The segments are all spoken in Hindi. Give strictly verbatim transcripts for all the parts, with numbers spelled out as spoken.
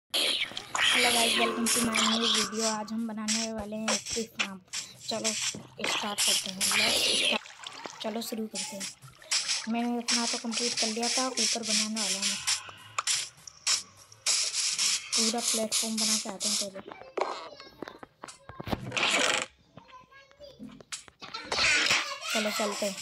Hello guys, welcome to my new video. आज हम बनाने वाले हैं एचपी फार्म। चलो स्टार्ट करते हैं। Let's start. चलो शुरू करते हैं। मैंने अपना तो कंप्लीट कर लिया था। ऊपर बनाने वाला हूँ, पूरा प्लेटफॉर्म बना के आते हैं पहले। चलो चलते हैं।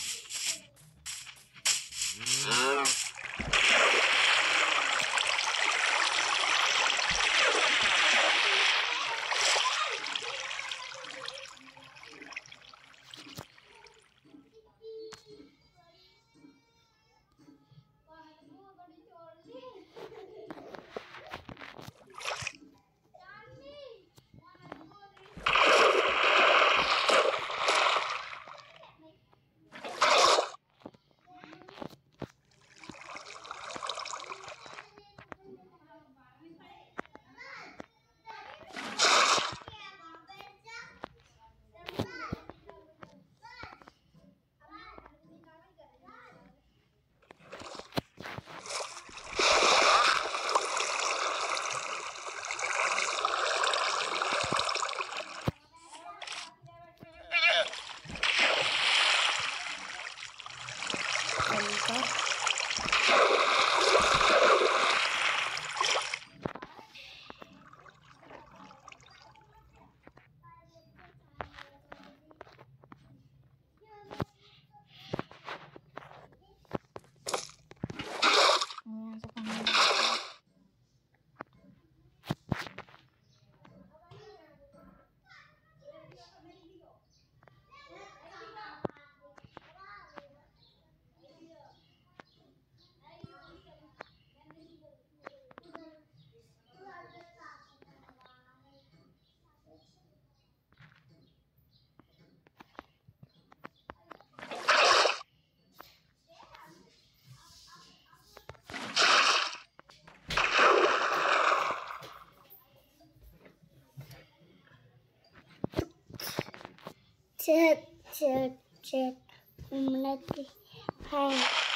Check, check, check. Umleti. Hai.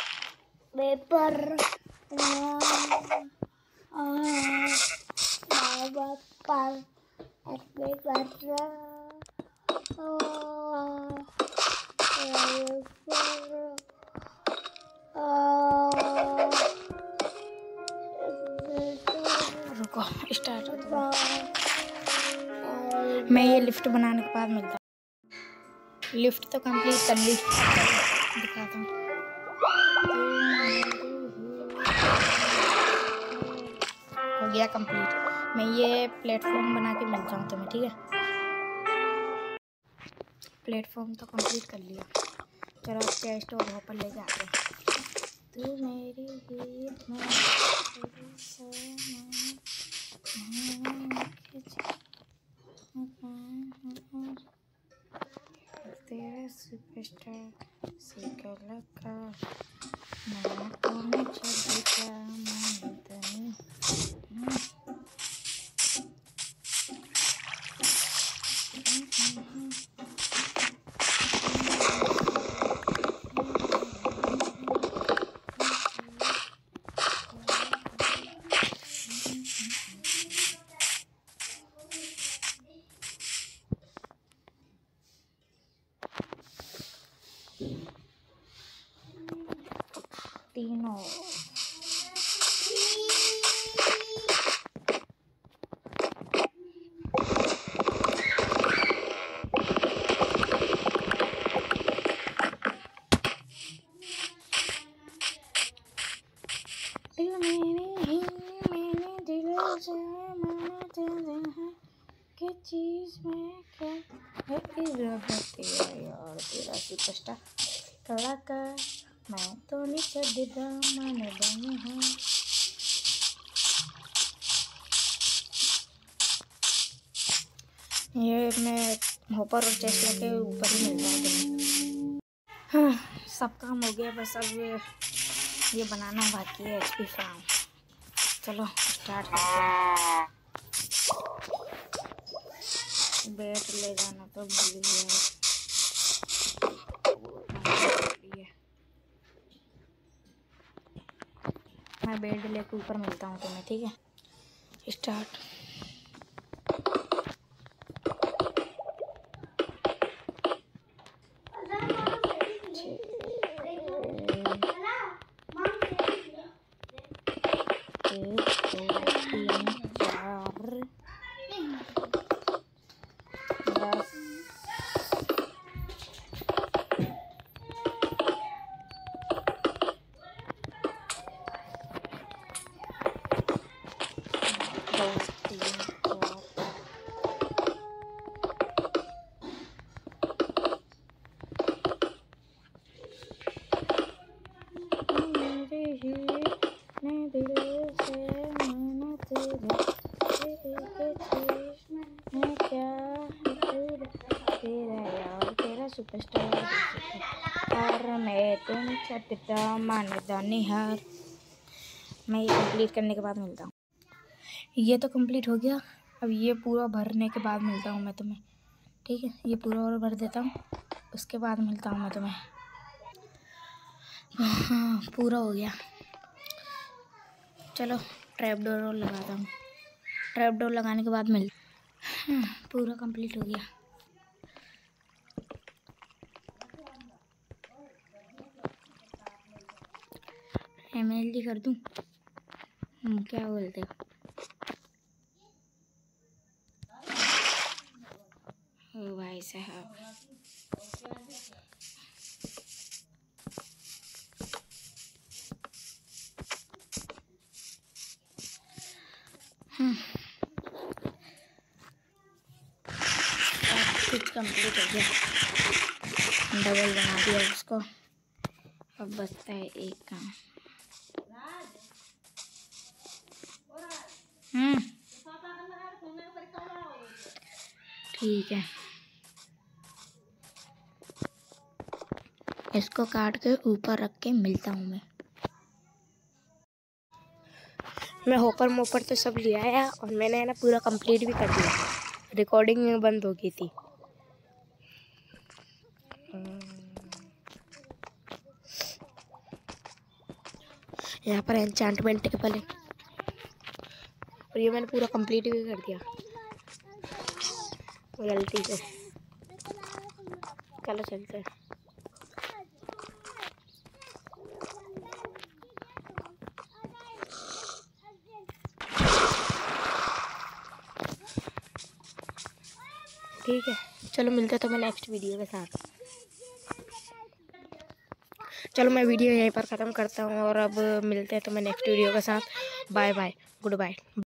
Paper. Ah. Paper. Es paper. Oh. Paper. रुको, स्टार्ट होता है। मैं ये लिफ्ट बनाने के बाद मिलता हूँ। लिफ्ट तो कंप्लीट कर ली, दिखाता हूँ। हो गया कंप्लीट। मैं ये प्लेटफॉर्म बना के मिलता हूँ तुम्हें, ठीक है। प्लेटफॉर्म तो कंप्लीट कर लिया। चलो अब चेस्ट और ऊपर लेके आते हैं। तू मेरी गीत में तेरा सुपरस्टार से लगा मैं कौन चलता मैं तनी तीनों दिल मेरे ही मैंने दिल से मैंने दिल है कि चीज में क्या है तेरा यार तेरा सुपरस्टार कलाकार मैं तो नीचे दिदा मन बनी हूँ। ये मैं होपर और चेस्ट लेके ऊपर ही मिल जाऊँ। हाँ, सब काम हो गया, बस अब ये ये बनाना बाकी है एचपी फार्म। चलो स्टार्ट करते हैं। बैट ले जाना तो भूल गया। मैं बेड लेके ऊपर मिलता हूँ तुम्हें, ठीक है। स्टार्ट। सुपरस्टार और मैं तुम छटता मानदा निहार। मैं ये कंप्लीट करने के बाद मिलता हूँ। ये तो कंप्लीट हो गया। अब ये पूरा भरने के बाद मिलता हूँ मैं तुम्हें, ठीक है। ये पूरा और भर देता हूँ, उसके बाद मिलता हूँ मैं तुम्हें। हाँ पूरा हो गया। चलो ट्रैप डोर लगाता हूँ। ट्रैप डोर लगाने के बाद मिल हाँ, पूरा कंप्लीट हो गया। एम एल डी कर दूँ, क्या बोलते हो? ओ भाई साहब, कुछ कंप्लीट हो गया। डबल बना दिया उसको। अब बचता है एक काम। हम्म ठीक है, इसको काट के ऊपर रख के मिलता हूँ मैं। मैं होपर मोपर तो सब ले आया और मैंने ना पूरा कंप्लीट भी कर दिया। रिकॉर्डिंग बंद हो गई थी। यहाँ पर एन्चेंटमेंट टेबल है और ये मैंने पूरा कंप्लीट भी कर दिया गलती से। चलो चलते हैं। ठीक है, चलो मिलते हैं तो मैं नेक्स्ट वीडियो के साथ। चलो मैं वीडियो यहीं पर ख़त्म करता हूँ और अब मिलते हैं तो मैं नेक्स्ट वीडियो के साथ। Bye bye, good bye.